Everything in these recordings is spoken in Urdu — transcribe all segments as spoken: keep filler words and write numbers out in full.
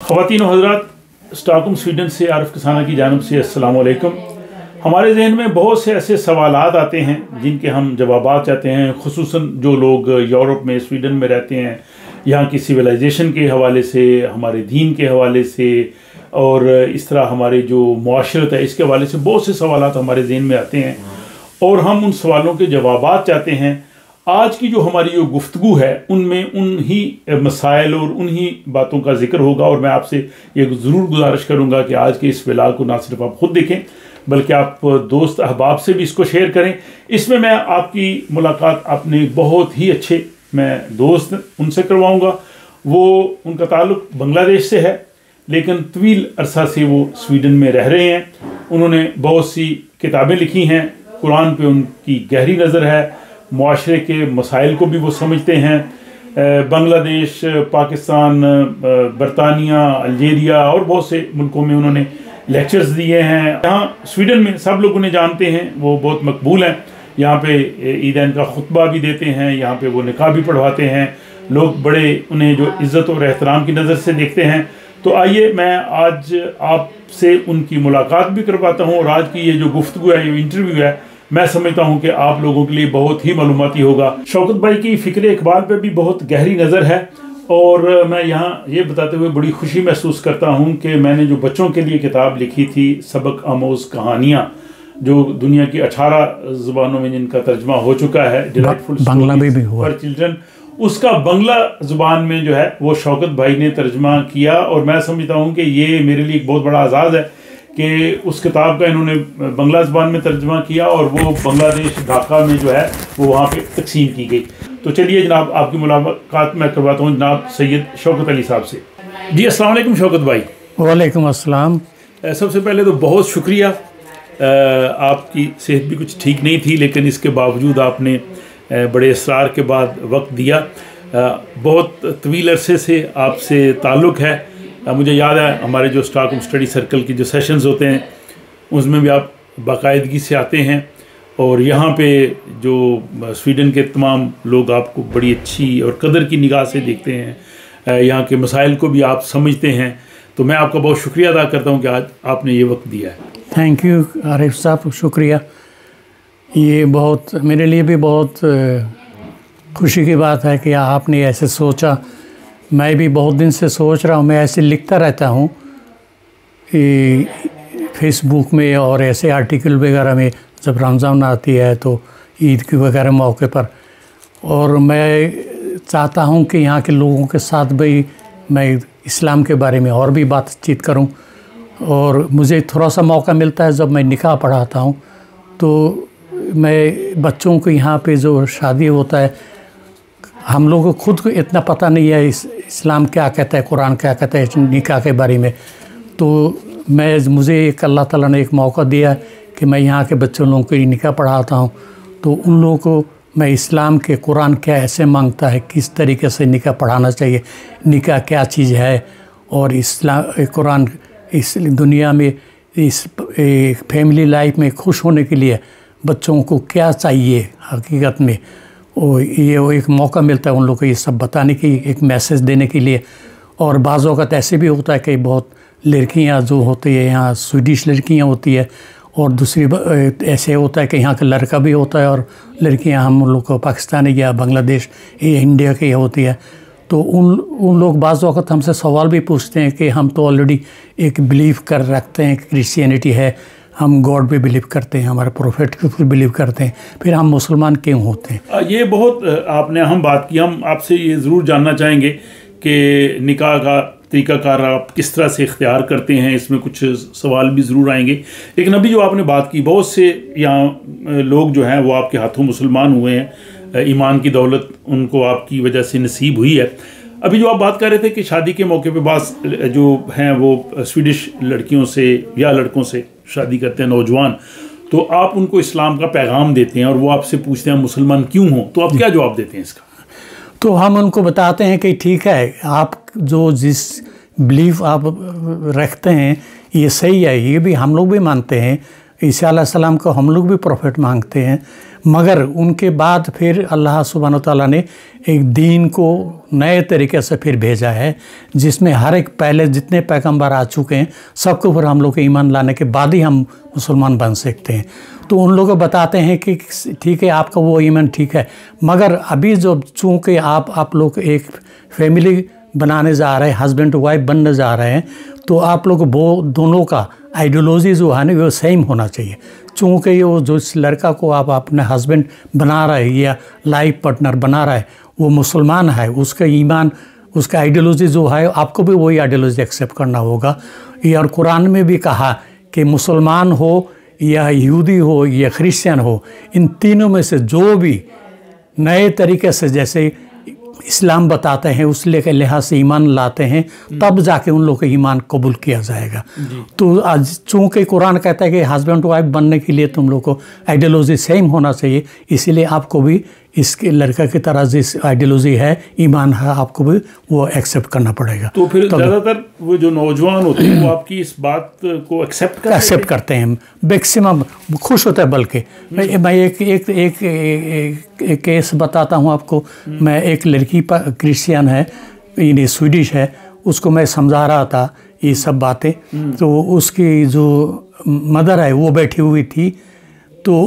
ख़वातीन व हज़रात, स्टॉकहोम स्वीडन से आरिफ किसाना की जानिब से अस्सलाम वालेकुम। हमारे जहन में बहुत से ऐसे सवालात आते हैं जिनके हम जवाबात चाहते हैं, खुसूसन जो लोग यूरोप में स्वीडन में रहते हैं, यहाँ की सिविलाइजेशन के हवाले से, हमारे दीन के हवाले से और इस तरह हमारे जो मुआशरत है इसके हवाले से बहुत से सवालात हमारे जहन में आते हैं और हम उन सवालों के जवाबात चाहते हैं। आज की जो हमारी जो गुफ्तगू है उनमें उन्हीं मसाइल और उन्हीं बातों का जिक्र होगा और मैं आपसे ये ज़रूर गुजारिश करूँगा कि आज के इस व्लॉग को ना सिर्फ आप ख़ुद देखें बल्कि आप दोस्त अहबाब से भी इसको शेयर करें। इसमें मैं आपकी मुलाकात अपने बहुत ही अच्छे मैं दोस्त उनसे करवाऊँगा। वो उनका ताल्लुक़ बांग्लादेश से है लेकिन तवील अरसा से वो स्वीडन में रह रहे हैं। उन्होंने बहुत सी किताबें लिखी हैं, कुरान पे उनकी गहरी नज़र है, मुआशरे के मसाइल को भी वो समझते हैं। बांग्लादेश, पाकिस्तान, बरतानिया, अल्जीरिया और बहुत से मुल्कों में उन्होंने लेक्चर्स दिए हैं। यहाँ स्वीडन में सब लोग उन्हें जानते हैं, वो बहुत मकबूल हैं। यहाँ पे ईदैन का खुतबा भी देते हैं, यहाँ पे वो निकाह भी पढ़वाते हैं। लोग बड़े उन्हें जो इज़्ज़त और एहतराम की नज़र से देखते हैं। तो आइए मैं आज आपसे उनकी मुलाकात भी करवाता हूँ और आज की ये जो गुफ्तगू है, ये इंटरव्यू है, मैं समझता हूँ कि आप लोगों के लिए बहुत ही मालूमाती होगा। शौकत भाई की फ़िक्र इकबाल पे भी बहुत गहरी नज़र है और मैं यहाँ ये बताते हुए बड़ी खुशी महसूस करता हूँ कि मैंने जो बच्चों के लिए किताब लिखी थी, सबक आमोज़ कहानियाँ, जो दुनिया की अठारह ज़ुबानों में जिनका तर्जमा हो चुका है, डिलाइटफुल बांग्ला में भी हुआ फॉर चिल्ड्रन, उसका बांग्ला ज़ुबान में जो है वो शौकत भाई ने तर्जमा किया और मैं समझता हूँ कि ये मेरे लिए एक बहुत बड़ा आज़ाज़ है कि उस किताब का इन्होंने बांग्ला ज़ुबान में तर्जमा किया और वो बांग्लादेश ढाका में जो है वो वहाँ पे तकसीम की गई। तो चलिए जनाब आपकी मुलाकात मैं करवाता हूँ जनाब सैयद शौकत अली साहब से। जी अस्सलाम वालेकुम शौकत भाई। वालेकुम अस्सलाम। सबसे पहले तो बहुत शुक्रिया, आपकी सेहत भी कुछ ठीक नहीं थी लेकिन इसके बावजूद आपने बड़े इसरार के बाद वक्त दिया। बहुत तवील अरसे से आपसे ताल्लुक़ है। मुझे याद है हमारे जो स्टॉकहोम स्टडी सर्कल के जो सेशंस होते हैं उसमें भी आप बाकायदगी से आते हैं और यहाँ पे जो स्वीडन के तमाम लोग आपको बड़ी अच्छी और कदर की निगाह से देखते हैं, यहाँ के मसाइल को भी आप समझते हैं। तो मैं आपका बहुत शुक्रिया अदा करता हूँ कि आज आपने ये वक्त दिया है। थैंक यू आरिफ साहब, शुक्रिया। ये बहुत मेरे लिए भी बहुत खुशी की बात है कि आपने ऐसे सोचा। मैं भी बहुत दिन से सोच रहा हूँ, मैं ऐसे लिखता रहता हूँ फेसबुक में और ऐसे आर्टिकल वगैरह में जब रमज़ान आती है तो ईद के वगैरह मौके पर, और मैं चाहता हूँ कि यहाँ के लोगों के साथ भी मैं इस्लाम के बारे में और भी बातचीत करूँ। और मुझे थोड़ा सा मौका मिलता है जब मैं निकाह पढ़ाता हूँ तो मैं बच्चों को यहाँ पे जो शादी होता है, हम लोगों को खुद को इतना पता नहीं है इस इस्लाम क्या कहता है, कुरान क्या कहता है निकाह के बारे में। तो मैं मुझे एक अल्लाह ताला ने एक मौका दिया कि मैं यहाँ के बच्चों लोगों को निकाह पढ़ाता हूँ, तो उन लोगों को मैं इस्लाम के कुरान क्या ऐसे मांगता है, किस तरीके से निकाह पढ़ाना चाहिए, निकाह क्या चीज़ है, और इस्लाम कुरान इस दुनिया में इस फैमिली लाइफ में खुश होने के लिए बच्चों को क्या चाहिए हकीकत में, और ये वो एक मौका मिलता है उन लोगों को ये सब बताने की, एक मैसेज देने के लिए। और बाज़ औक़ात ऐसे भी होता है कि बहुत लड़कियां जो होती है यहाँ स्वीडिश लड़कियां होती है और दूसरी ऐसे होता है कि यहाँ का लड़का भी होता है और लड़कियां हम लोग को पाकिस्तानी या बांग्लादेश या इंडिया की होती है। तो उन उन लोग बाज़ वक़्त हमसे सवाल भी पूछते हैं कि हम तो ऑलरेडी एक बिलीव कर रखते हैं, क्रिश्चियनिटी है, हम गॉड पे बिलीव करते हैं, हमारे प्रोफेट के ऊपर बिलीव करते हैं, फिर हम मुसलमान क्यों होते हैं? ये बहुत आपने अहम बात की। हम आपसे ये ज़रूर जानना चाहेंगे कि निकाह का तरीक़ाकार आप किस तरह से इख्तियार करते हैं, इसमें कुछ सवाल भी ज़रूर आएंगे। लेकिन अभी जो आपने बात की, बहुत से यहाँ लोग जो हैं वो आपके हाथों मुसलमान हुए हैं, ईमान की दौलत उनको आपकी वजह से नसीब हुई है। अभी जो आप बात कर रहे थे कि शादी के मौके पे बास जो हैं वो स्वीडिश लड़कियों से या लड़कों से शादी करते हैं नौजवान, तो आप उनको इस्लाम का पैगाम देते हैं और वो आपसे पूछते हैं मुसलमान क्यों हो, तो आप क्या जवाब देते हैं इसका? तो हम उनको बताते हैं कि ठीक है, आप जो जिस बिलीफ आप रखते हैं ये सही है, ये भी हम लोग भी मानते हैं, عیسیٰ علیہ السلام کو ہم لوگ بھی پروفٹ مانگتے ہیں، مگر ان کے بعد پھر اللہ سبحانہ و تعالیٰ نے ایک دین کو نئے طریقے سے پھر بھیجا ہے، جس میں ہر ایک پہلے جتنے پیغمبر آ چکے ہیں سب کو پھر ہم لوگ ایمان لانے کے بعد ہی ہم مسلمان بن سکتے ہیں۔ تو ان لوگوں کو بتاتے ہیں کہ ٹھیک ہے آپ کا وہ ایمان ٹھیک ہے، مگر ابھی جو چونکہ آپ آپ لوگ ایک فیملی بنانے جا رہے ہیں، ہسبینڈ وائف بننے جا رہے ہیں، تو آپ لوگ وہ دونوں کا آئیڈیولوجی جو ہے نا وہ سیم ہونا چاہیے، چونکہ یہ جو اس لڑکا کو آپ اپنے ہسبینڈ بنا رہے ہیں یا لائف پارٹنر بنا رہا ہے وہ مسلمان ہے، اس کا ایمان اس کا آئیڈیولوجی جو ہے آپ کو بھی وہی آئیڈیولوجی ایکسیپٹ کرنا ہوگا۔ یہ اور قرآن میں بھی کہا کہ مسلمان ہو یا یہودی ہو یا کرسچن ہو، ان تینوں میں سے جو بھی نئے طریقے سے جیسے اسلام بتاتے ہیں اس لے کے لحاظ سے ایمان لاتے ہیں، تب جا کے ان لوگوں کا ایمان قبول کیا جائے گا۔ تو آج چونکہ قرآن کہتا ہے کہ ہسبینڈ وائف بننے کے لیے تم لوگ کو آئیڈیولوجی سیم ہونا چاہیے، اسی لیے آپ کو بھی اس کے لڑکا کی طرح جس آئیڈیولوجی ہے ایمان ہے آپ کو بھی وہ ایکسیپٹ کرنا پڑے گا۔ تو پھر زیادہ تر وہ جو نوجوان ہوتے ہیں وہ آپ کی اس بات کو ایکسیپٹ کرتے ہیں ایکسیپٹ کرتے ہیں، میکسیمم خوش ہوتا ہے۔ بلکہ میں ایک ایک ایک کیس بتاتا ہوں آپ کو۔ میں ایک لڑکی پر کرسچین ہے، یعنی سویڈش ہے، اس کو میں سمجھا رہا تھا یہ سب باتیں، تو اس کی جو مدر ہے وہ بیٹھی ہوئی تھی، تو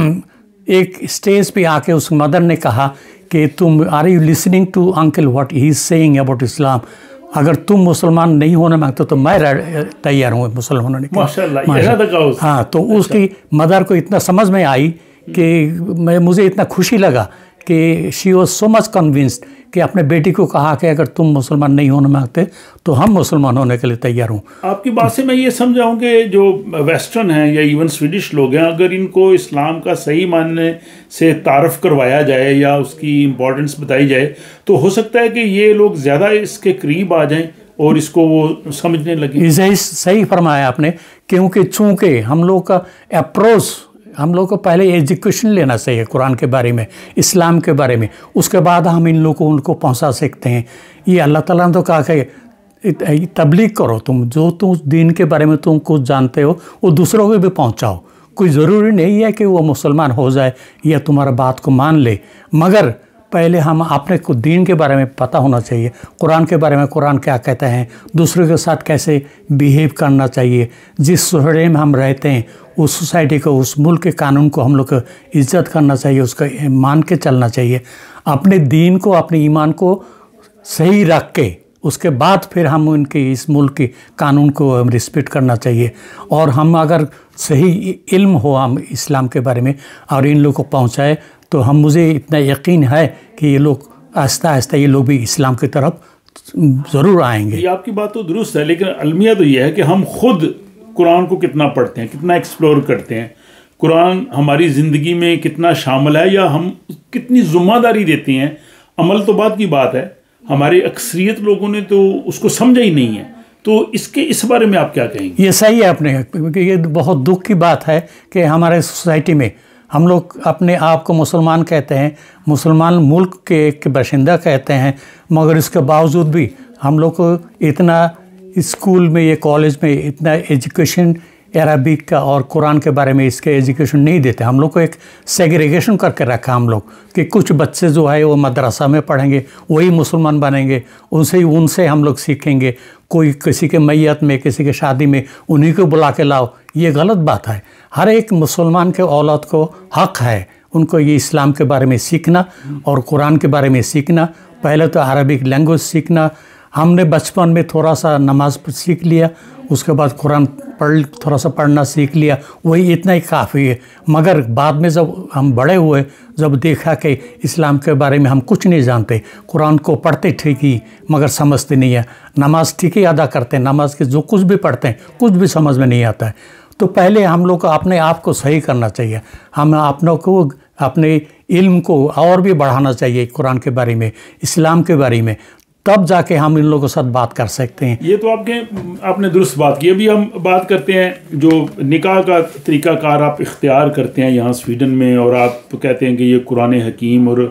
ایک اسٹیج پہ آ کے اس مدر نے کہا کہ تم are you listening to uncle what he is saying about اسلام، اگر تم مسلمان نہیں ہونا مانگتے تو میں تیار ہوں مسلمان ہونے کے۔ ماشاءاللہ۔ ہاں، تو اس کی مدر کو اتنا سمجھ میں آئی کہ میں مجھے اتنا خوشی لگا کہ she was so much convinced کہ اپنے بیٹی کو کہا کہ اگر تم مسلمان نہیں ہونا مانگتے تو ہم مسلمان ہونے کے لیے تیار ہوں۔ آپ کی بات سے میں یہ سمجھا ہوں کہ جو ویسٹرن ہیں یا ایون سویڈش لوگ ہیں، اگر ان کو اسلام کا صحیح معنی سے تعارف کروایا جائے یا اس کی امپورٹنس بتائی جائے تو ہو سکتا ہے کہ یہ لوگ زیادہ اس کے قریب آ جائیں اور اس کو وہ سمجھنے لگیں۔ صحیح فرمایا آپ نے، کیونکہ چونکہ ہم لوگ کا اپروچ ہم لوگ کو پہلے ایجوکیشن لینا چاہیے قرآن کے بارے میں، اسلام کے بارے میں، اس کے بعد ہم ان لوگوں کو ان کو پہنچا سکتے ہیں۔ یہ اللہ تعالیٰ نے تو کہا کہ تبلیغ کرو، تم جو تم دین کے بارے میں تم کچھ جانتے ہو وہ دوسروں کو بھی پہنچاؤ۔ کوئی ضروری نہیں ہے کہ وہ مسلمان ہو جائے یا تمہارا بات کو مان لے، مگر پہلے ہم اپنے کو دین کے بارے میں پتہ ہونا چاہیے، قرآن کے بارے میں قرآن کیا کہتا ہے، دوسروں کے ساتھ کیسے بیہیو کرنا چاہیے، جس سوسائٹی میں ہم رہتے ہیں اس سوسائٹی کو، اس ملک کے قانون کو ہم لوگ کو عزت کرنا چاہیے، اس کا مان کے چلنا چاہیے، اپنے دین کو اپنے ایمان کو صحیح رکھ کے اس کے بعد پھر ہم ان کے اس ملک کے قانون کو رسپیکٹ کرنا چاہیے۔ اور ہم اگر صحیح علم ہو ہم اسلام کے بارے میں اور ان لوگوں کو پہنچائے تو ہم مجھے اتنا یقین ہے کہ یہ لوگ آہستہ آہستہ یہ لوگ بھی اسلام کی طرف ضرور آئیں گے۔ یہ آپ کی بات تو درست ہے، لیکن المیہ تو یہ ہے کہ ہم خود قرآن کو کتنا پڑھتے ہیں، کتنا ایکسپلور کرتے ہیں، قرآن ہماری زندگی میں کتنا شامل ہے یا ہم کتنی ذمہ داری دیتے ہیں۔ عمل تو بات کی بات ہے، ہماری اکثریت لوگوں نے تو اس کو سمجھا ہی نہیں ہے، تو اس کے اس بارے میں آپ کیا کہیں گے؟ یہ صحیح ہے اپنے، کیونکہ یہ بہت دکھ کی بات ہے کہ ہمارے سوسائٹی میں ہم لوگ اپنے آپ کو مسلمان کہتے ہیں، مسلمان ملک کے ایک باشندہ کہتے ہیں، مگر اس کے باوجود بھی ہم لوگ کو اتنا اسکول میں یا کالج میں اتنا ایجوکیشن عربک کا اور قرآن کے بارے میں اس کے ایجوکیشن نہیں دیتے۔ ہم لوگ کو ایک سیگریگیشن کر کے رکھا ہم لوگ کہ کچھ بچے جو ہے وہ مدرسہ میں پڑھیں گے وہی مسلمان بنیں گے، ان سے ان سے ہم لوگ سیکھیں گے، کوئی کسی کے میت میں کسی کے شادی میں انہی کو بلا کے لاؤ، یہ غلط بات ہے۔ ہر ایک مسلمان کے اولاد کو حق ہے ان کو یہ اسلام کے بارے میں سیکھنا اور قرآن کے بارے میں سیکھنا، پہلے تو عربک لینگویج سیکھنا۔ ہم نے بچپن میں تھوڑا سا نماز سیکھ لیا، اس کے بعد قرآن پڑھ تھوڑا سا پڑھنا سیکھ لیا، وہی اتنا ہی کافی ہے۔ مگر بعد میں جب ہم بڑے ہوئے، جب دیکھا کہ اسلام کے بارے میں ہم کچھ نہیں جانتے، قرآن کو پڑھتے ٹھیک ہی مگر سمجھتے نہیں ہیں، نماز ٹھیک ہی ادا کرتے ہیں، نماز کے جو کچھ بھی پڑھتے ہیں کچھ بھی سمجھ میں نہیں آتا ہے، تو پہلے ہم لوگ کو اپنے آپ کو صحیح کرنا چاہیے، ہم اپنوں کو اپنے علم کو اور بھی بڑھانا چاہیے قرآن کے بارے میں، اسلام کے بارے میں، تب جا کے ہم ان لوگوں کے ساتھ بات کر سکتے ہیں۔ یہ تو آپ کے آپ نے درست بات کی۔ ابھی ہم بات کرتے ہیں جو نکاح کا طریقہ کار آپ اختیار کرتے ہیں یہاں سویڈن میں، اور آپ کہتے ہیں کہ یہ قرآن حکیم اور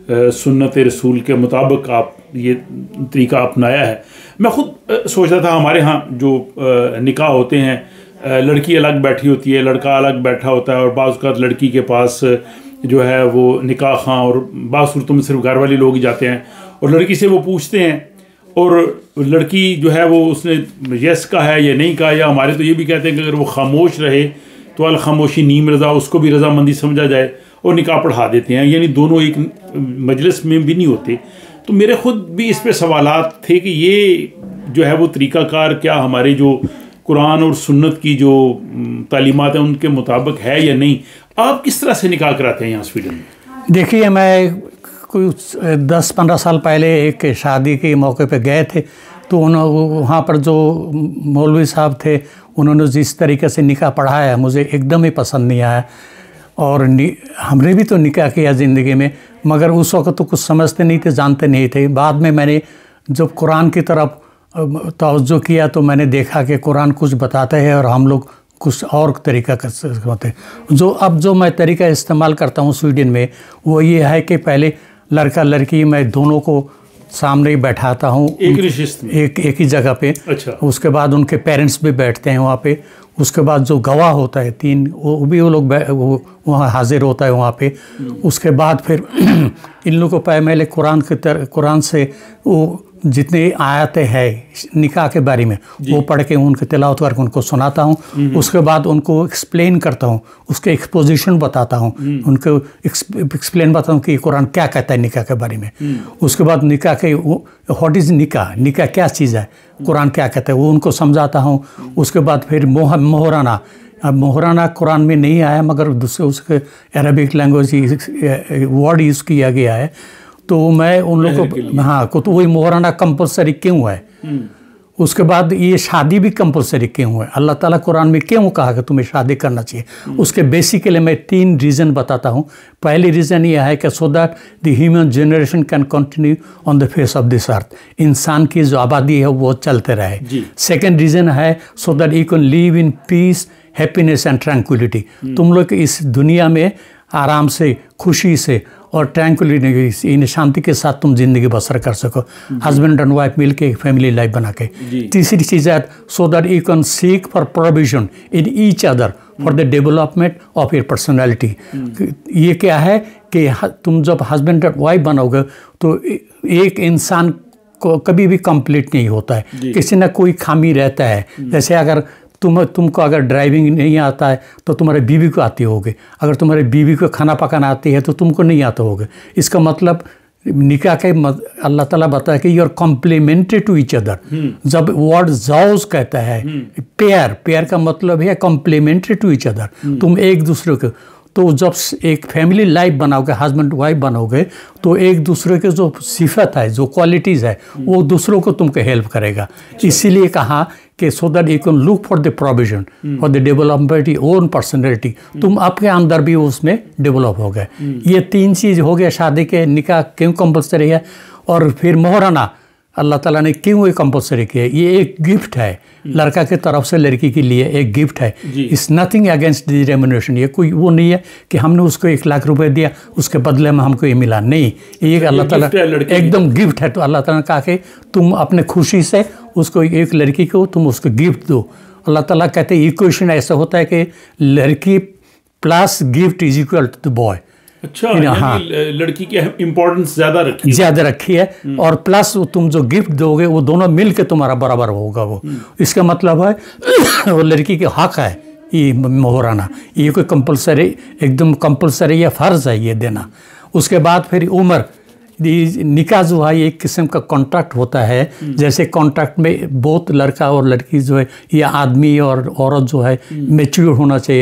سنت رسول کے مطابق آپ یہ طریقہ اپنایا ہے۔ میں خود سوچ رہا تھا ہمارے ہاں جو نکاح ہوتے ہیں لڑکی الگ بیٹھی ہوتی ہے، لڑکا الگ بیٹھا ہوتا ہے، اور بعض اوقات لڑکی کے پاس جو ہے وہ نکاح خواں اور بعض صورتوں میں صرف گھر والے لوگ ہی جاتے ہیں، اور لڑکی سے وہ پوچھتے ہیں، اور لڑکی جو ہے وہ اس نے یس کہا ہے یا نہیں کہا، یا ہمارے تو یہ بھی کہتے ہیں کہ اگر وہ خاموش رہے تو الخاموشی نیم رضا، اس کو بھی رضامندی سمجھا جائے، اور نکاح پڑھا دیتے ہیں، یعنی دونوں ایک مجلس میں بھی نہیں ہوتے۔ تو میرے خود بھی اس پہ سوالات تھے کہ یہ جو ہے وہ طریقہ کار کیا ہمارے جو قرآن اور سنت کی جو تعلیمات ہیں ان کے مطابق ہے یا نہیں؟ آپ کس طرح سے نکاح کراتے ہیں یہاں سویڈن میں؟ دیکھیے، میں کچھ دس پندرہ سال پہلے ایک شادی کے موقع پہ گئے تھے، تو انہوں وہاں پر جو مولوی صاحب تھے انہوں نے جس طریقے سے نکاح پڑھایا مجھے ایک دم ہی پسند نہیں آیا، اور ہم نے بھی تو نکاح کیا زندگی میں، مگر اس وقت تو کچھ سمجھتے نہیں تھے، جانتے نہیں تھے۔ بعد میں میں نے جب قرآن کی طرف توجہ کیا تو میں نے دیکھا کہ قرآن کچھ بتاتا ہے اور ہم لوگ کچھ اور طریقہ کرتے ہیں۔ جو اب جو میں طریقہ استعمال کرتا ہوں سویڈن میں وہ یہ ہے کہ پہلے لڑکا لڑکی میں دونوں کو سامنے ہی بیٹھاتا ہوں، ایک نشست میں، ایک ایک ہی جگہ پہ۔ اچھا۔ اس کے بعد ان کے پیرنٹس بھی بیٹھتے ہیں وہاں پہ، اس کے بعد جو گواہ ہوتا ہے تین وہ بھی وہ لوگ وہاں حاضر ہوتا ہے وہاں پہ۔ اس کے بعد پھر ان لوگوں کو پہلے قرآن کے تر قرآن سے وہ جتنے آیتیں ہیں نکاح کے بارے میں وہ پڑھ کے ان کے تلاوت کر کے ان کو سناتا ہوں۔ اس کے بعد ان کو ایکسپلین کرتا ہوں، اس کے ایکسپوزیشن بتاتا ہوں، ان کو ایکسپلین بتاتا ہوں کہ قرآن کیا کہتا ہے نکاح کے بارے میں۔ اس کے بعد نکاح کے واٹ از نکاح، نکاح کیا چیز ہے، قرآن کیا کہتا ہے وہ ان کو سمجھاتا ہوں۔ اس کے بعد پھر مہرانہ، اب مہرانہ قرآن میں نہیں آیا مگر دوسرے اس کے عربک لینگویج ورڈ یوز کیا گیا ہے، تو میں ان لوگوں کو ہاں تو وہی مہرانہ کمپلسری کیوں ہے۔ اس کے بعد یہ شادی بھی کمپلسری کیوں ہے، اللہ تعالیٰ قرآن میں کیوں کہا کہ تمہیں شادی کرنا چاہیے۔ اس کے بیسیکلی میں تین ریزن بتاتا ہوں۔ پہلی ریزن یہ ہے کہ so that the human generation can continue on the face of this earth, انسان کی جو آبادی ہے وہ چلتے رہے۔ سیکنڈ ریزن ہے so that you can live in peace, happiness and tranquility, تم لوگ اس دنیا میں آرام سے، خوشی سے اور ٹرینکولیٹی ان شانتی کے ساتھ تم زندگی بسر کر سکو، ہسبینڈ اینڈ وائف مل کے فیملی لائف بنا کے۔ تیسری چیز ہے so that you can seek for provision in each other for the development of your personality. یہ کیا ہے کہ تم جب ہسبینڈ اینڈ وائف بنو گے تو ایک انسان کو کبھی بھی کمپلیٹ نہیں ہوتا ہے، کسی نہ کوئی خامی رہتا ہے۔ جیسے اگر تم تم کو اگر ڈرائیونگ نہیں آتا ہے تو تمہارے بیوی کو آتی ہوگی، اگر تمہارے بیوی کو کھانا پکانا آتی ہے تو تم کو نہیں آتا ہوگا۔ اس کا مطلب نکاح کے اللہ تعالیٰ بتایا کہ you are complementary to each other. جب ورڈ زوج کہتا ہے پیئر، پیئر کا مطلب ہے کمپلیمنٹری ٹو ایچ ادر، تم ایک دوسرے کو۔ تو جب ایک فیملی لائف بناؤ گے، ہسبینڈ وائف بناؤ گے تو ایک دوسرے کے جو صفت ہے، جو کوالٹیز ہے وہ دوسروں کو تم کو ہیلپ کرے گا۔ اسی لیے کہا کہ so that you can look for the provision for the development own personality, تم آپ کے اندر بھی اس میں ڈیولپ ہو گئے۔ یہ تین چیز ہو گیا شادی کے، نکاح کیوں کمپلسری ہے، اور پھر مہرانہ اللہ تعالیٰ نے کیوں یہ کمپلسری کیا ہے۔ یہ ایک گفٹ ہے لڑکا کی طرف سے لڑکی کے لیے، ایک گفٹ ہے۔ It's nothing against the remuneration, یہ کوئی وہ نہیں ہے کہ ہم نے اس کو ایک لاکھ روپے دیا اس کے بدلے میں ہم کو یہ ملا، نہیں، یہ اللہ تعالیٰ ایک دم گفٹ ہے۔ تو اللہ تعالیٰ نے کہا کہ تم اپنے خوشی سے اس کو، ایک لڑکی کو تم اس کو گفٹ دو۔ اللہ تعالیٰ کہتے ہیں ایکویشن ایسا ہوتا ہے کہ لڑکی plus gift is equal to the boy. اچھا، یعنی لڑکی کی امپورٹنس زیادہ رکھی زیادہ رکھی ہے، اور پلس تم جو گفٹ دو گے وہ دونوں مل کے تمہارا برابر ہوگا۔ وہ اس کا مطلب ہے وہ لڑکی کے حق ہے یہ مہرانہ، یہ کوئی کمپلسری ایک دم کمپلسری یا فرض ہے یہ دینا۔ اس کے بعد پھر عمر، نکاح جو ہے ایک قسم کا کانٹریکٹ ہوتا ہے، جیسے کانٹریکٹ میں بہت لڑکا اور لڑکی جو ہے یا آدمی اور عورت جو ہے میچور ہونا چاہیے،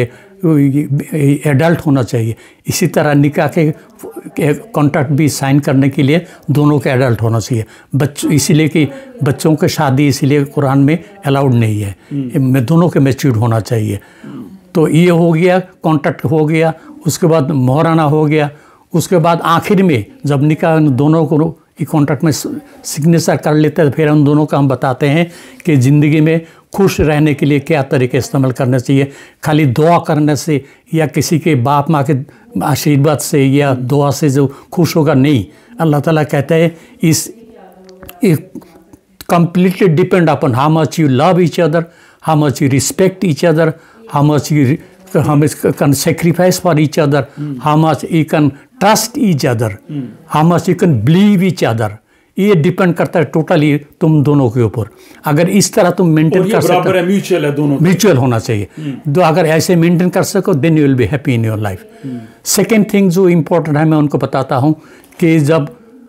ایڈلٹ ہونا چاہیے، اسی طرح نکاح کے کانٹریکٹ بھی سائن کرنے کے لیے دونوں کے ایڈلٹ ہونا چاہیے۔ بچوں اسی لیے کہ بچوں کی شادی اسی لیے قرآن میں الاؤڈ نہیں ہے، دونوں کے میچور ہونا چاہیے۔ تو یہ ہو گیا، کانٹریکٹ ہو گیا، اس کے بعد مہرانہ ہو گیا۔ اس کے بعد آخر میں جب نکاح دونوں کو کانٹریکٹ میں سگنیچر کر لیتے ہیں، پھر ان دونوں کا ہم بتاتے ہیں کہ زندگی میں خوش رہنے کے لیے کیا طریقے استعمال کرنا چاہیے۔ خالی دعا کرنے سے یا کسی کے باپ ماں کے آشیرواد سے یا دعا سے جو خوش ہوگا، نہیں۔ اللہ تعالیٰ کہتا ہے اس completely depend upon how much you love each other, how much you respect each other, how much you how much can sacrifice for each other, how much you can trust each other, how much you can believe each other. یہ ڈیپینڈ کرتا ہے ٹوٹلی تم دونوں کے اوپر. اگر اس طرح تم مینٹین کر سکو, میوچل ہے دونوں, میوچل ہونا چاہیے, تو اگر ایسے مینٹین کر سکو then you will be happy in your life. Second thing جو امپورٹنٹ ہے میں ان کو بتاتا ہوں کہ جب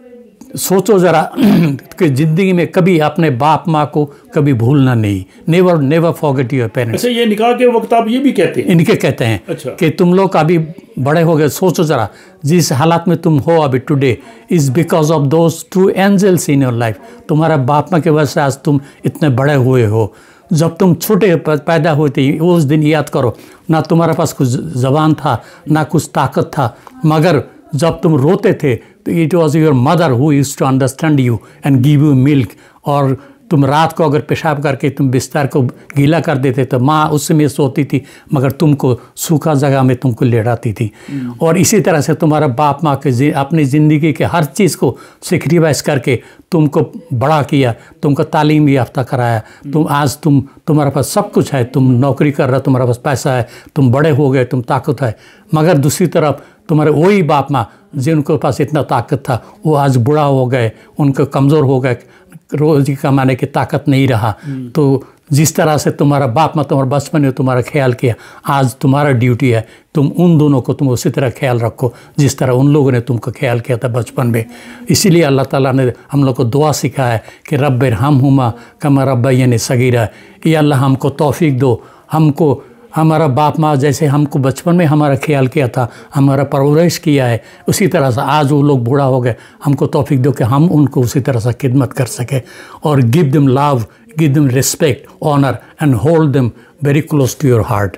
سوچو ذرا کہ زندگی میں کبھی اپنے باپ ماں کو کبھی بھولنا نہیں, never never forget your parents. اچھا, یہ نکاح کے وقت آپ یہ بھی کہتے ہیں؟ ان کے کہتے ہیں کہ تم لوگ ابھی بڑے ہو گئے, سوچو ذرا جس حالات میں تم ہو ابھی today is because of those true angels in your life. تمہارا باپ ماں کی وجہ سے آج تم اتنے بڑے ہوئے ہو. جب تم چھوٹے پیدا ہوئے تھے اس دن یاد کرو, نہ تمہارے پاس کچھ زبان تھا نہ کچھ طاقت تھا, مگر جب تم روتے تھے تو it was your mother who used to understand you and give you milk. اور تم رات کو اگر پیشاب کر کے تم بستر کو گیلا کر دیتے تو ماں اس میں سوتی تھی مگر تم کو سوکھا جگہ میں تم کو لیٹاتی تھی. اور اسی طرح سے تمہارا باپ ماں کے اپنی زندگی کے ہر چیز کو سیکریفائس کر کے تم کو بڑا کیا, تم کو تعلیم یافتہ کرایا. تم آج تم تمہارے پاس سب کچھ ہے, تم نوکری کر رہا, تمہارے پاس پیسہ ہے, تم بڑے ہو گئے, تم طاقت ہے. مگر دوسری طرف تمہارے وہی باپ ماں جن کے پاس اتنا طاقت تھا وہ آج بوڑھا ہو گئے, ان کو کمزور ہو گئے, روزی کمانے کی طاقت نہیں رہا. تو جس طرح سے تمہارا باپ ماں تمہارا بچپن میں تمہارا خیال کیا, آج تمہارا ڈیوٹی ہے تم ان دونوں کو تم اسی طرح خیال رکھو جس طرح ان لوگوں نے تم کو خیال کیا تھا بچپن میں. اسی لیے اللہ تعالیٰ نے ہم لوگ کو دعا سکھایا ہے کہ رب ارحمہما کما ربیانی صغیرا. یہ اللہ ہم کو توفیق دو, ہم کو ہمارا باپ ماں جیسے ہم کو بچپن میں ہمارا خیال کیا تھا, ہمارا پرورش کیا ہے, اسی طرح سے آج وہ لوگ بوڑھا ہو گئے, ہم کو توفیق دو کہ ہم ان کو اسی طرح سے خدمت کر سکیں. اور give them love, give them respect, honour and hold them very close to your heart.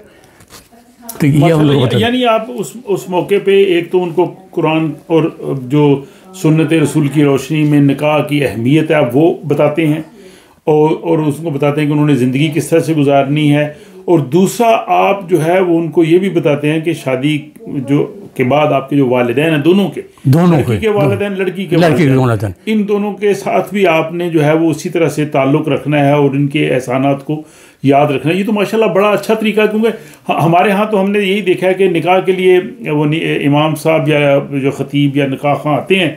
تو یہ یعنی آپ اس اس موقع پہ ایک تو ان کو قرآن اور جو سنت رسول کی روشنی میں نکاح کی اہمیت ہے آپ وہ بتاتے ہیں, اور اور اس کو بتاتے ہیں کہ انہوں نے زندگی کس طرح سے گزارنی ہے. اور دوسرا آپ جو ہے وہ ان کو یہ بھی بتاتے ہیں کہ شادی جو کے بعد آپ کے جو والدین ہیں دونوں کے دونوں لڑکی کے والدین لڑکی کے والدین ان دونوں کے ساتھ بھی آپ نے جو ہے وہ اسی طرح سے تعلق رکھنا ہے اور ان کے احسانات کو یاد رکھنا ہے. یہ تو ماشاءاللہ بڑا اچھا طریقہ ہے, کیونکہ ہمارے ہاں تو ہم نے یہی دیکھا ہے کہ نکاح کے لیے وہ امام صاحب یا جو خطیب یا نکاح خواہ آتے ہیں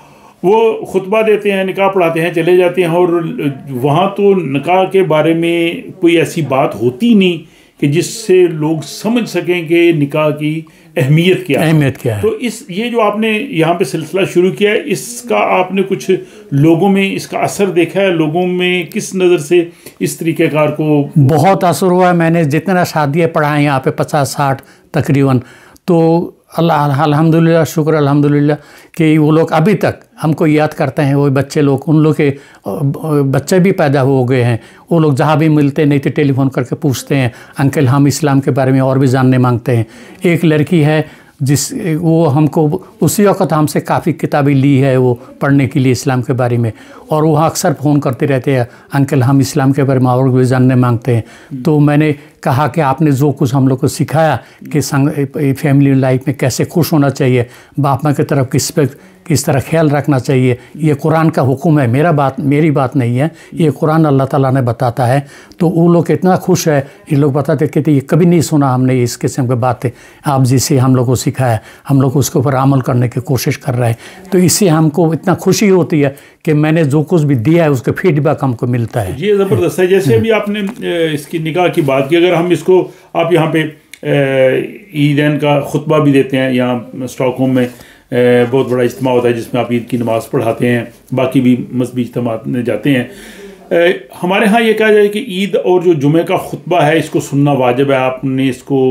وہ خطبہ دیتے ہیں, نکاح پڑھاتے ہیں, چلے جاتے ہیں, اور وہاں تو نکاح کے بارے میں کوئی ایسی بات ہوتی نہیں کہ جس سے لوگ سمجھ سکیں کہ نکاح کی اہمیت کیا ہے. اہمیت کیا ہے. تو اس یہ جو آپ نے یہاں پہ سلسلہ شروع کیا ہے, اس کا آپ نے کچھ لوگوں میں اس کا اثر دیکھا ہے, لوگوں میں کس نظر سے اس طریقہ کار کو؟ بہت اثر ہوا ہے. میں نے جتنا شادیاں پڑھائیں یہاں پہ پچاس ساٹھ تقریباً, تو اللہ الحمد للہ شکر الحمد للہ کہ وہ لوگ ابھی تک ہم کو یاد کرتے ہیں. وہ بچے لوگ, ان لوگ کے بچے بھی پیدا ہو گئے ہیں, وہ لوگ جہاں بھی ملتے نہیں تو ٹیلی فون کر کے پوچھتے ہیں انکل ہم اسلام کے بارے میں اور بھی جاننے مانگتے ہیں. ایک لڑکی ہے جس وہ ہم کو اسی وقت ہم سے کافی کتابیں لی ہے وہ پڑھنے کے لیے اسلام کے بارے میں, اور وہ اکثر فون کرتے رہتے ہیں انکل ہم اسلام کے بارے میں اور بھی جاننے مانگتے ہیں. تو میں نے کہا کہ آپ نے جو کچھ ہم لوگ کو سکھایا کہ فیملی لائف میں کیسے خوش ہونا چاہیے, باپ ماں کی طرف کس پہ کس طرح خیال رکھنا چاہیے, یہ قرآن کا حکم ہے, میرا بات میری بات نہیں ہے, یہ قرآن اللہ تعالیٰ نے بتاتا ہے. تو وہ لوگ اتنا خوش ہے, یہ لوگ بتاتے کہتے یہ کبھی نہیں سنا ہم نے اس قسم کی باتیں, آپ جسے ہم لوگ کو سکھایا, ہم لوگ اس کے اوپر عمل کرنے کی کوشش کر رہے ہیں. تو اس سے ہم کو اتنا خوشی ہوتی ہے کہ میں نے جو کچھ بھی دیا ہے اس کا فیڈ بیک ہم کو ملتا ہے. یہ زبردست ہے. جیسے ابھی آپ نے اس کی نکاح کی بات کی, اگر ہم اس کو آپ یہاں پہ عیدین کا خطبہ بھی دیتے ہیں, یہاں اسٹاک ہوم میں بہت بڑا اجتماع ہوتا ہے جس میں آپ عید کی نماز پڑھاتے ہیں, باقی بھی مذہبی اجتماعات میں جاتے ہیں. ہمارے ہاں یہ کہا جائے کہ عید اور جو جمعہ کا خطبہ ہے اس کو سننا واجب ہے, آپ نے اس کو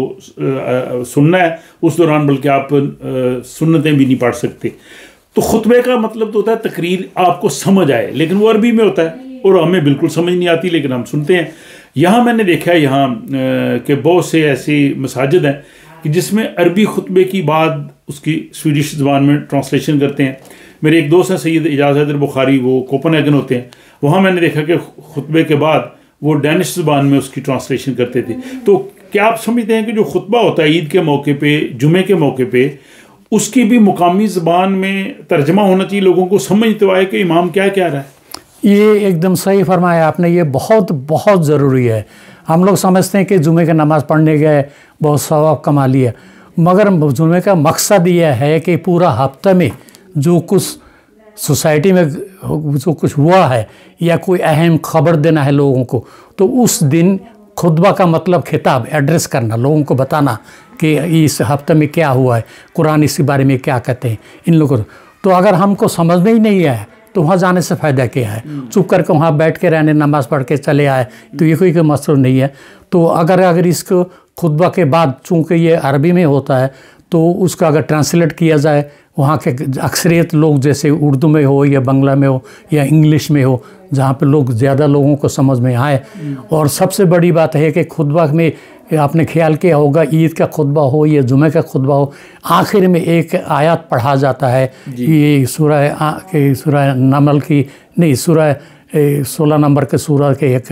سننا ہے اس دوران, بلکہ آپ سنتیں بھی نہیں پڑھ سکتے. تو خطبے کا مطلب تو ہوتا ہے تقریر آپ کو سمجھ آئے, لیکن وہ عربی میں ہوتا ہے اور ہمیں بالکل سمجھ نہیں آتی, لیکن ہم سنتے ہیں. یہاں میں نے دیکھا ہے یہاں کہ بہت سے ایسی مساجد ہیں کہ جس میں عربی خطبے کی بعد اس کی سویڈش زبان میں ٹرانسلیشن کرتے ہیں. میرے ایک دوست ہیں سید اعجاز حیدر بخاری, وہ کوپن ہیگن ہوتے ہیں, وہاں میں نے دیکھا کہ خطبے کے بعد وہ ڈینش زبان میں اس کی ٹرانسلیشن کرتے تھے. تو کیا آپ سمجھتے ہیں کہ جو خطبہ ہوتا ہے عید کے موقع پہ, جمعے کے موقع پہ, اس کی بھی مقامی زبان میں ترجمہ ہونا چاہیے, لوگوں کو سمجھ تو آئے کہ امام کیا کہہ رہا ہے؟ یہ ایک دم صحیح فرمایا آپ نے, یہ بہت بہت ضروری ہے. ہم لوگ سمجھتے ہیں کہ جمعے کی نماز پڑھنے گئے بہت ثواب کما لیا، مگر جمعے کا مقصد یہ ہے کہ پورا ہفتہ میں جو کچھ سوسائٹی میں جو کچھ ہوا ہے یا کوئی اہم خبر دینا ہے لوگوں کو، تو اس دن خطبہ کا مطلب خطاب ایڈریس کرنا، لوگوں کو بتانا کہ اس ہفتہ میں کیا ہوا ہے، قرآن اس کے بارے میں کیا کہتے ہیں ان لوگوں کو۔ تو اگر ہم کو سمجھ میں ہی نہیں آیا تو وہاں جانے سے فائدہ کیا ہے؟ چپ کر کے وہاں بیٹھ کے رہنے، نماز پڑھ کے چلے آئے تو یہ کوئی کوئی مسئلہ نہیں ہے۔ تو اگر اگر اس کو خطبہ کے بعد، چونکہ یہ عربی میں ہوتا ہے، تو اس کا اگر ٹرانسلیٹ کیا جائے، وہاں کے اکثریت لوگ جیسے اردو میں ہو یا بنگلہ میں ہو یا انگلش میں ہو، جہاں پہ لوگ زیادہ لوگوں کو سمجھ میں آئے۔ اور سب سے بڑی بات ہے کہ خطبہ میں آپ نے خیال کیا ہوگا، عید کا خطبہ ہو یا جمعہ کا خطبہ ہو، آخر میں ایک آیات پڑھا جاتا ہے، یہ سورہ سورہ نمل کی نہیں، سورہ سولہ نمبر کے سورہ کے ایک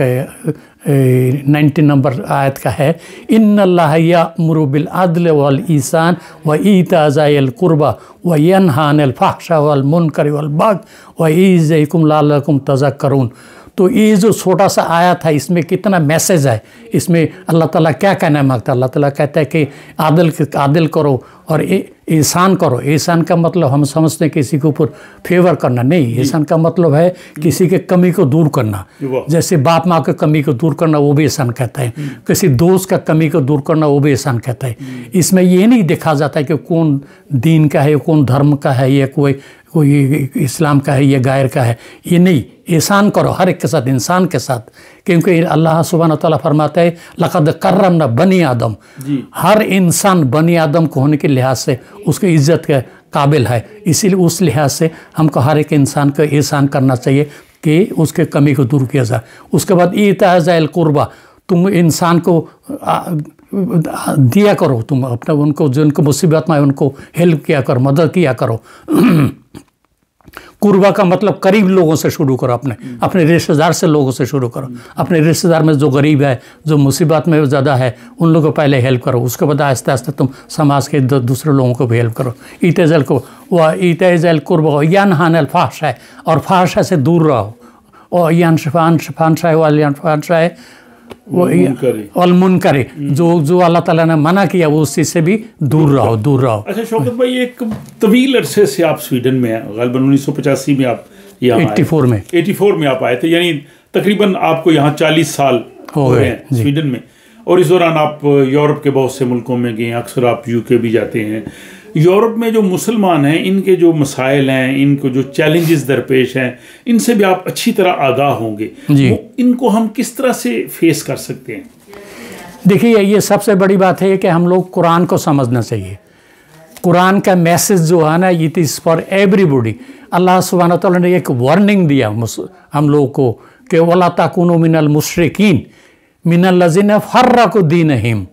نائنٹی نمبر آیت کا ہے، ان اللہ یأمر بالعدل والإحسان وإیتاء ذی القربى وینہی عن الفحشاء والمنکر والبغی ویعظکم لعلکم تذکرون۔ تو یہ جو چھوٹا سا آیت ہے، اس میں کتنا میسیج ہے، اس میں اللہ تعالیٰ کیا کہنا مانگتا ہے؟ اللہ تعالیٰ کہتا ہے کہ عادل عادل کرو اور احسان کرو۔ احسان کا مطلب ہم سمجھتے ہیں کسی کے اوپر فیور کرنا نہیں، احسان کا مطلب ہے کسی کے کمی کو دور کرنا، جیسے باپ ماں کے کمی کو دور کرنا وہ بھی احسان کہتا ہے، کسی دوست کا کمی کو دور کرنا وہ بھی احسان کہتا ہے۔ اس میں یہ نہیں دیکھا جاتا ہے کہ کون دین کا ہے، کون دھرم کا ہے، یا کوئی کوئی اسلام کا ہے یا غیر کا ہے، یہ نہیں، احسان کرو ہر ایک کے ساتھ، انسان کے ساتھ، کیونکہ اللہ سبحانہ وتعالیٰ فرماتا ہے لقد کرمنا بنی آدم، ہر انسان بنی آدم کو ہونے کے لحاظ سے اس کی عزت کے قابل ہے، اسی لیے اس لحاظ سے ہم کو ہر ایک انسان کو احسان کرنا چاہیے کہ اس کے کمی کو دور کیا جائے۔ اس کے بعد ایتاء ذی القربیٰ، تم انسان کو دیا کرو، تم اپنا ان کو جن کو مصیبت میں ان کو ہیلپ کیا کرو، مدد کیا کرو۔ قربہ کا مطلب قریب لوگوں سے شروع کرو، اپنے اپنے رشتہ دار سے لوگوں سے شروع کرو، اپنے رشتہ دار میں جو غریب ہے، جو مصیبت میں زیادہ ہے، ان لوگوں کو پہلے ہیلپ کرو، اس کے بعد آہستہ آہستہ تم سماج کے دوسرے لوگوں کو بھی ہیلپ کرو۔ ایتاء ذی القربیٰ و ایتاء ذی القربیٰ وینہی عن الفحشاء، اور فحشاء سے دور رہو، اور فحشاء والفحشاء والمنکر، جو جو اللہ تعالیٰ نے منع کیا وہ اس چیز سے بھی دور رہو دور رہو۔ اچھا شوکت بھائی، ایک طویل عرصے سے آپ سویڈن میں ہیں، غالباً انیس سو پچاسی میں آپ یہاں ایٹی فور میں ایٹی فور میں آپ آئے تھے، یعنی تقریباً آپ کو یہاں چالیس سال ہو گئے ہیں سویڈن میں، اور اس دوران آپ یورپ کے بہت سے ملکوں میں گئے ہیں، اکثر آپ یو کے بھی جاتے ہیں۔ یورپ میں جو مسلمان ہیں، ان کے جو مسائل ہیں، ان کو جو چیلنجز درپیش ہیں، ان سے بھی آپ اچھی طرح آگاہ ہوں گے، ان کو ہم کس طرح سے فیس کر سکتے ہیں؟ دیکھیے، یہ سب سے بڑی بات ہے کہ ہم لوگ قرآن کو سمجھنا چاہیے۔ قرآن کا میسیج جو ہے نا، it is for everybody. اللہ سبحانہ تعالیٰ نے ایک وارننگ دیا ہم لوگ کو کہ وَلَا تَكُونُوا مِنَ الْمُشْرِكِينَ مِنَ الَّذِينَ فَرَّقُوا دِينَهُمْ۔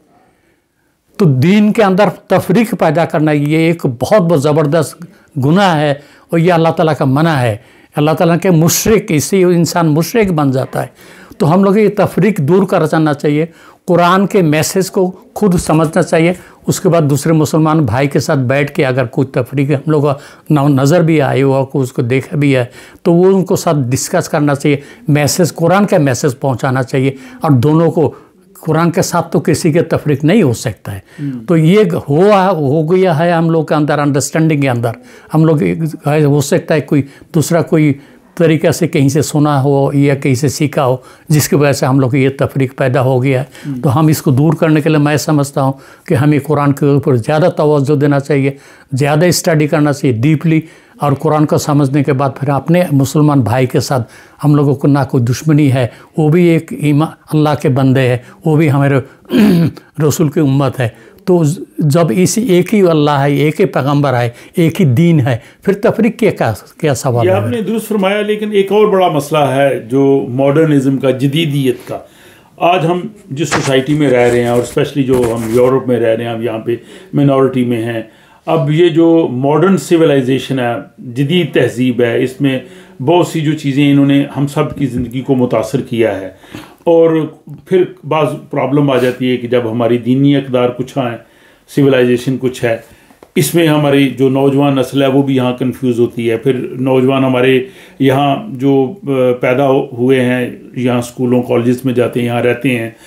تو دین کے اندر تفریق پیدا کرنا یہ ایک بہت بہت زبردست گناہ ہے، اور یہ اللہ تعالیٰ کا منع ہے۔ اللہ تعالیٰ کے مشرک، اسی انسان مشرک بن جاتا ہے۔ تو ہم لوگ یہ تفریق دور کر جانا چاہیے، قرآن کے میسیج کو خود سمجھنا چاہیے، اس کے بعد دوسرے مسلمان بھائی کے ساتھ بیٹھ کے اگر کوئی تفریق ہم لوگ نظر بھی آئی ہو، کو اس کو دیکھا بھی ہے، تو وہ ان کو ساتھ ڈسکس کرنا چاہیے، میسیج قرآن کا میسیج پہنچانا چاہیے، اور دونوں کو قرآن کے ساتھ تو کسی کے تفریق نہیں ہو سکتا ہے۔ تو یہ ہوا ہو گیا ہے ہم لوگ کے اندر، انڈرسٹینڈنگ کے اندر ہم لوگ ہو سکتا ہے کوئی دوسرا کوئی طریقہ سے کہیں سے سنا ہو یا کہیں سے سیکھا ہو، جس کی وجہ سے ہم لوگ یہ تفریق پیدا ہو گیا ہے۔ تو ہم اس کو دور کرنے کے لیے میں سمجھتا ہوں کہ ہمیں قرآن کے اوپر زیادہ توجہ دینا چاہیے، زیادہ اسٹڈی کرنا چاہیے ڈیپلی، اور قرآن کو سمجھنے کے بعد پھر اپنے مسلمان بھائی کے ساتھ ہم لوگوں کو نہ کوئی دشمنی ہے، وہ بھی ایک ایمان اللہ کے بندے ہیں، وہ بھی ہمارے رسول کی امت ہے۔ تو جب اسی ایک ہی اللہ ہے، ایک ہی پیغمبر ہے، ایک ہی دین ہے، پھر تفریق کے کیا سوال ہے؟ یہ آپ نے درست فرمایا، لیکن ایک اور بڑا مسئلہ ہے جو ماڈرنزم کا، جدیدیت کا۔ آج ہم جس سوسائٹی میں رہ رہے ہیں، اور اسپیشلی جو ہم یورپ میں رہ رہے ہیں، اب یہاں پہ مینورٹی میں ہیں، اب یہ جو ماڈرن سویلائزیشن ہے، جدید تہذیب ہے، اس میں بہت سی جو چیزیں انہوں نے ہم سب کی زندگی کو متاثر کیا ہے، اور پھر بعض پرابلم آ جاتی ہے کہ جب ہماری دینی اقدار کچھ ہیں، سویلائزیشن کچھ ہے، اس میں ہماری جو نوجوان نسل ہے وہ بھی یہاں کنفیوز ہوتی ہے۔ پھر نوجوان ہمارے یہاں جو پیدا ہوئے ہیں، یہاں اسکولوں کالجز میں جاتے ہیں، یہاں رہتے ہیں،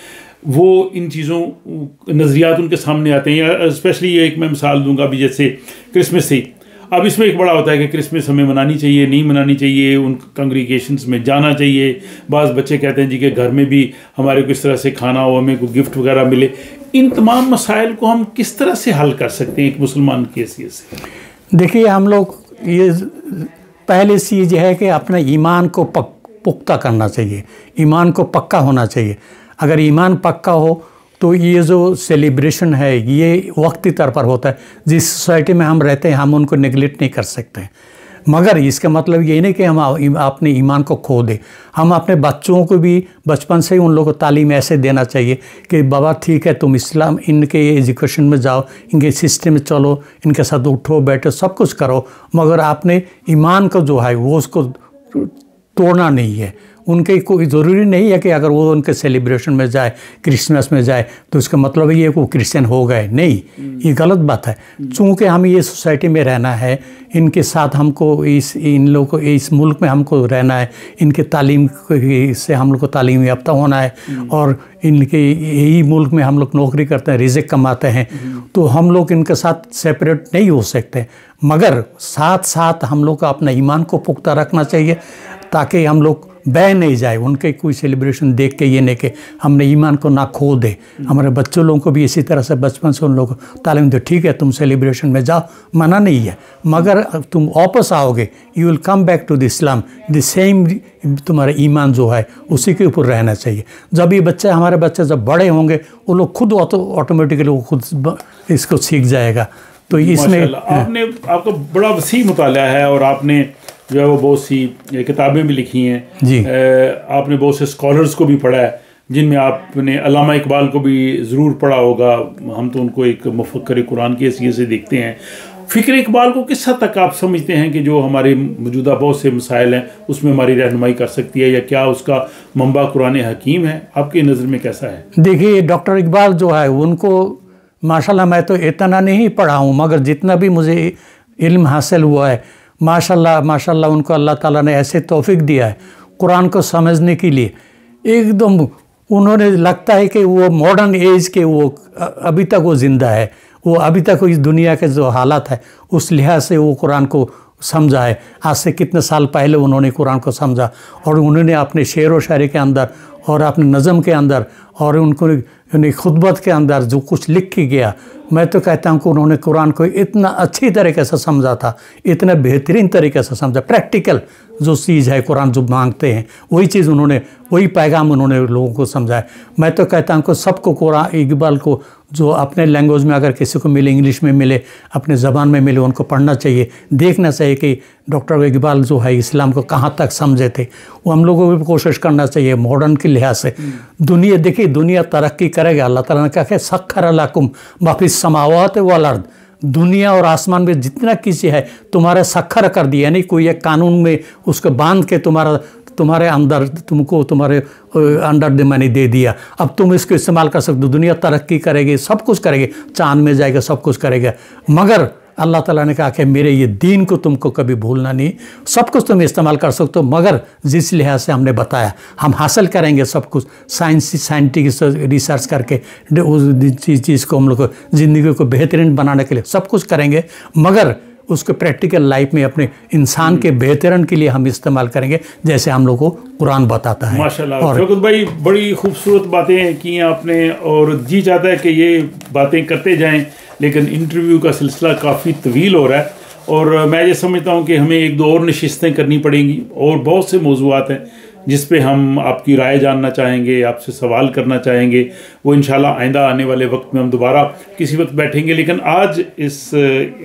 وہ ان چیزوں نظریات ان کے سامنے آتے ہیں. اسپیشلی یہ ایک میں مثال دوں گا بھی جیسے کرسمس تھی. اب اس میں ایک بڑا ہوتا ہے کہ کرسمس ہمیں منانی چاہیے نہیں منانی چاہیے, ان کنگریگیشنز میں جانا چاہیے. بعض بچے کہتے ہیں جی کہ گھر میں بھی ہمارے کو اس طرح سے کھانا ہو, ہمیں کوئی گفٹ وغیرہ ملے. ان تمام مسائل کو ہم کس طرح سے حل کر سکتے ہیں ایک مسلمان کی حیثیت سے؟ دیکھیے ہم لوگ یہ پہلی چیز ہے کہ اپنے ایمان کو پختہ کرنا چاہیے, ایمان کو پکا ہونا چاہیے. اگر ایمان پکا ہو تو یہ جو سیلیبریشن ہے یہ وقتی طور پر ہوتا ہے. جس سوسائٹی میں ہم رہتے ہیں ہم ان کو نگلیکٹ نہیں کر سکتے, مگر اس کا مطلب یہ نہیں کہ ہم اپنے ایمان کو کھو دیں. ہم اپنے بچوں کو بھی بچپن سے ہی ان لوگوں کو تعلیم ایسے دینا چاہیے کہ بابا ٹھیک ہے تم اسلام ان کے ایجوکیشن میں جاؤ, ان کے سسٹم میں چلو, ان کے ساتھ اٹھو بیٹھو سب کچھ کرو, مگر آپ نے ایمان کو جو ہے وہ اس کو توڑنا نہیں ہے. ان کے کوئی ضروری نہیں ہے کہ اگر وہ ان کے سیلیبریشن میں جائے, کرسمس میں جائے تو اس کا مطلب یہ ہے کہ وہ کرسچن ہو گئے. نہیں, یہ غلط بات ہے. چونکہ ہم یہ سوسائٹی میں رہنا ہے, ان کے ساتھ ہم کو اس ان لوگوں کو اس ملک میں ہم کو رہنا ہے, ان کے تعلیم سے ہم لوگ کو تعلیم یافتہ ہونا ہے, اور ان کے یہی ملک میں ہم لوگ نوکری کرتے ہیں, رزق کماتے ہیں, تو ہم لوگ ان کے ساتھ سیپریٹ نہیں ہو سکتے. مگر ساتھ ساتھ ہم لوگ کو اپنا ایمان کو پختہ رکھنا چاہیے تاکہ ہم لوگ بہ نہیں جائے ان کے کوئی سیلیبریشن دیکھ کے. یہ نہیں کہ ہم نے ایمان کو نہ کھو دے. ہمارے بچوں لوگوں کو بھی اسی طرح سے بچپن سے ان لوگوں کو تعلیم دے, ٹھیک ہے تم سیلیبریشن میں جاؤ, منع نہیں ہے, مگر تم واپس آؤ گے you will come back to the Islam, the same تمہارا ایمان جو ہے اسی کے اوپر رہنا چاہیے. جب یہ بچے ہمارے بچے جب بڑے ہوں گے وہ لوگ خود آٹومیٹکلی وہ خود اس کو سیکھ جائے گا. تو اس میں آپ نے آپ کا بڑا وسیع مطالعہ ہے اور آپ نے جو ہے وہ بہت سی کتابیں بھی لکھی ہیں. جی آپ نے بہت سے اسکالرز کو بھی پڑھا ہے جن میں آپ نے علامہ اقبال کو بھی ضرور پڑھا ہوگا. ہم تو ان کو ایک مفکر قرآن کی حیثیت سے دیکھتے ہیں. فکر اقبال کو کس حد تک آپ سمجھتے ہیں کہ جو ہمارے موجودہ بہت سے مسائل ہیں اس میں ہماری رہنمائی کر سکتی ہے, یا کیا اس کا منبع قرآن حکیم ہے؟ آپ کی نظر میں کیسا ہے؟ دیکھیے ڈاکٹر اقبال جو ہے ان کو ماشاءاللہ میں تو اتنا نہیں پڑھا ہوں, مگر جتنا بھی مجھے علم حاصل ہوا ہے ماشاءاللہ ماشاءاللہ ان کو اللہ تعالیٰ نے ایسے توفیق دیا ہے قرآن کو سمجھنے کے لیے. ایک دم انہوں نے لگتا ہے کہ وہ ماڈرن ایج کے وہ ابھی تک وہ زندہ ہے, وہ ابھی تک اس دنیا کے جو حالات ہے اس لحاظ سے وہ قرآن کو سمجھا ہے. آج سے کتنے سال پہلے انہوں نے قرآن کو سمجھا, اور انہوں نے اپنے شعر و شاعری کے اندر اور اپنے نظم کے اندر اور ان کو خطبت کے اندر جو کچھ لکھ کے گیا, میں تو کہتا ہوں کہ انہوں نے قرآن کو اتنا اچھی طریقے سے سمجھا تھا, اتنا بہترین طریقے سے سمجھا. پریکٹیکل جو چیز ہے قرآن جو مانگتے ہیں وہی چیز انہوں نے, وہی پیغام انہوں نے لوگوں کو سمجھایا. میں تو کہتا ہوں کہ سب کو قرآن اقبال کو جو اپنے لینگویج میں اگر کسی کو ملے, انگلش میں ملے, اپنے زبان میں ملے, ان کو پڑھنا چاہیے, دیکھنا چاہیے کہ ڈاکٹر اقبال جو ہے اسلام کو کہاں تک سمجھے تھے. وہ ہم لوگوں کو بھی کوشش کرنا چاہیے ماڈرن کے لحاظ سے. دنیا دیکھیے دنیا ترقی کرے گا, اللہ تعالیٰ نے کہا کہ سخر لکم ما فی السماوات والارض, دنیا اور آسمان میں جتنا کسی ہے تمہارے سخر کر دیا, یعنی کوئی ایک قانون میں اس کو باندھ کے تمہارا تمہارے اندر تم کو تمہارے انڈر دی منی دے دیا, اب تم اس کو استعمال کر سکتے ہو. دنیا ترقی کرے گی, سب کچھ کرے گی, چاند میں جائے گا, سب کچھ کرے گا, مگر اللہ تعالیٰ نے کہا کہ میرے یہ دین کو تم کو کبھی بھولنا نہیں. سب کچھ تم استعمال کر سکتے ہو, مگر جس لحاظ سے ہم نے بتایا ہم حاصل کریں گے سب کچھ سائنسی سائنٹسٹ ریسرچ کر کے اس چیز کو ہم لوگ زندگی کو بہترین بنانے کے لیے سب کچھ کریں گے, مگر اس کو پریکٹیکل لائف میں اپنے انسان کے بہترین کے لیے ہم استعمال کریں گے جیسے ہم لوگوں کو قرآن بتاتا ہے. ماشاءاللہ شوکت بھائی بڑی خوبصورت باتیں کی آپ نے, اور جی چاہتا ہے کہ یہ باتیں کرتے جائیں, لیکن انٹرویو کا سلسلہ کافی طویل ہو رہا ہے, اور میں یہ سمجھتا ہوں کہ ہمیں ایک دو اور نشستیں کرنی پڑیں گی, اور بہت سے موضوعات ہیں جس پہ ہم آپ کی رائے جاننا چاہیں گے, آپ سے سوال کرنا چاہیں گے. وہ انشاءاللہ آئندہ آنے والے وقت میں ہم دوبارہ کسی وقت بیٹھیں گے. لیکن آج اس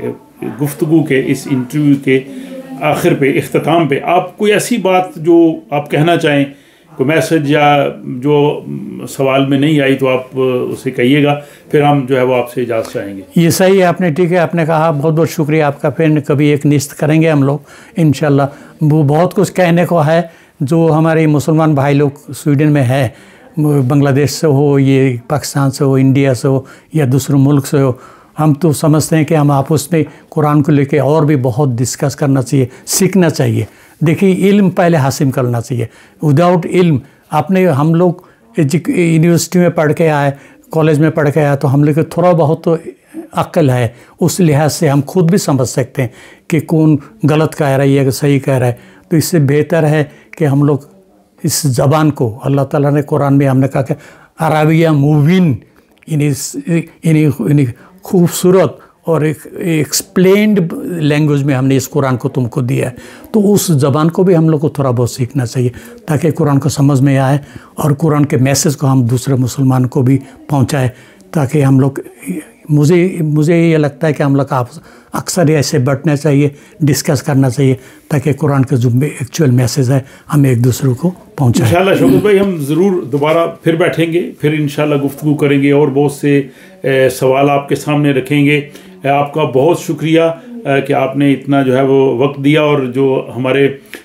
گفتگو کے, اس انٹرویو کے آخر پہ, اختتام پہ, آپ کوئی ایسی بات جو آپ کہنا چاہیں, کوئی میسج یا جو سوال میں نہیں آئی تو آپ اسے کہیے گا, پھر ہم جو ہے وہ آپ سے اجازت چاہیں گے. یہ صحیح ہے, آپ نے ٹھیک ہے آپ نے کہا, بہت بہت شکریہ آپ کا. پھر کبھی ایک نشست کریں گے ہم لوگ انشاءاللہ. وہ بہت کچھ کہنے کو ہے جو ہمارے مسلمان بھائی لوگ سویڈن میں ہے, بنگلہ دیش سے ہو, یہ پاکستان سے ہو, انڈیا سے ہو, یا دوسرے ملک سے ہو. ہم تو سمجھتے ہیں کہ ہم آپس میں قرآن کو لے کے اور بھی بہت ڈسکس کرنا چاہیے, سیکھنا چاہیے. دیکھیے علم پہلے حاصل کرنا چاہیے. وداؤٹ علم اپنے ہم لوگ یونیورسٹی میں پڑھ کے آئے، کالج میں پڑھ کے آیا، تو ہم لوگ کو تھوڑا بہت تو عقل ہے، اس لحاظ سے ہم خود بھی سمجھ سکتے ہیں کہ کون غلط کہہ رہا ہے یا کہ صحیح کہہ رہا ہے. تو اس سے بہتر ہے کہ ہم لوگ اس زبان کو، اللہ تعالیٰ نے قرآن میں ہم نے کہا کہ عربیہ مبین، یعنی یعنی خوبصورت اور ایک ایکسپلینڈ لینگویج میں ہم نے اس قرآن کو تم کو دیا ہے. تو اس زبان کو بھی ہم لوگ کو تھوڑا بہت سیکھنا چاہیے تاکہ قرآن کو سمجھ میں آئے اور قرآن کے میسیج کو ہم دوسرے مسلمان کو بھی پہنچائے، تاکہ ہم لوگ، مجھے مجھے یہ لگتا ہے کہ ہم لوگ اکثر ایسے بیٹھنا چاہیے، ڈسکس کرنا چاہیے تاکہ قرآن کا جو ایکچوئل میسیج ہے ہم ایک دوسرے کو پہنچائیں. انشاءاللہ شوکت بھائی ہم ضرور دوبارہ پھر بیٹھیں گے، پھر انشاءاللہ گفتگو کریں گے اور بہت سے سوال آپ کے سامنے رکھیں گے. آپ کا بہت شکریہ کہ آپ نے اتنا جو ہے وہ وقت دیا، اور جو ہمارے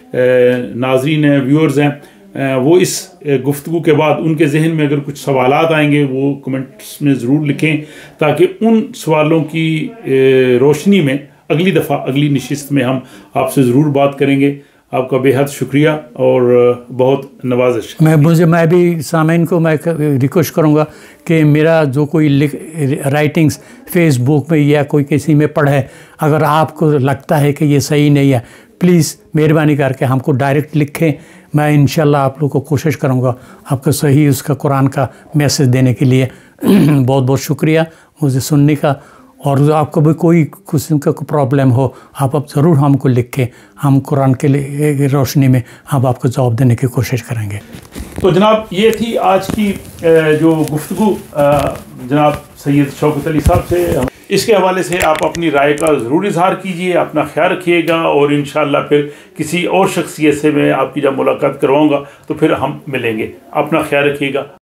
ناظرین ہیں، ویورز ہیں، وہ اس گفتگو کے بعد ان کے ذہن میں اگر کچھ سوالات آئیں گے وہ کمنٹس میں ضرور لکھیں، تاکہ ان سوالوں کی روشنی میں اگلی دفعہ اگلی نشست میں ہم آپ سے ضرور بات کریں گے. آپ کا بے حد شکریہ اور بہت نوازش. میں مجھے میں بھی سامعین کو میں ریکویسٹ کروں گا کہ میرا جو کوئی رائٹنگز فیس بک میں یا کوئی کسی میں پڑھے، اگر آپ کو لگتا ہے کہ یہ صحیح نہیں ہے، پلیز مہربانی کر کے ہم کو ڈائریکٹ لکھیں. میں انشاءاللہ آپ لوگ کو کوشش کروں گا آپ کو صحیح اس کا قرآن کا میسیج دینے کے لیے. بہت بہت شکریہ مجھے سننے کا، اور آپ کو بھی کوئی قسم کا پرابلم ہو آپ اب ضرور ہم کو لکھیں، ہم قرآن کے لیے روشنی میں ہم آپ کو جواب دینے کی کوشش کریں گے. تو جناب یہ تھی آج کی جو گفتگو جناب سید شوکت علی صاحب سے. اس کے حوالے سے آپ اپنی رائے کا ضرور اظہار کیجئے، اپنا خیال رکھیے گا، اور انشاءاللہ پھر کسی اور شخصیت سے میں آپ کی جب ملاقات کرواؤں گا تو پھر ہم ملیں گے. اپنا خیال رکھیے گا.